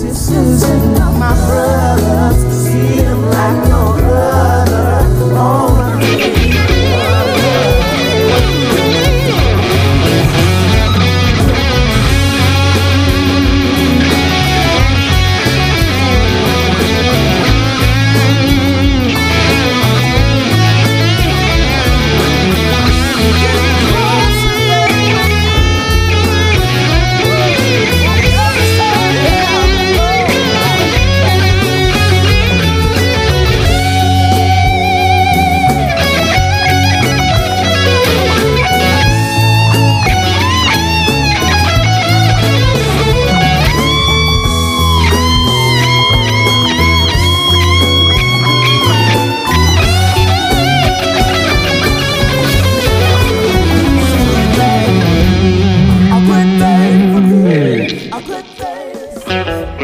sisters and my brothers. See them like no other. All a good day.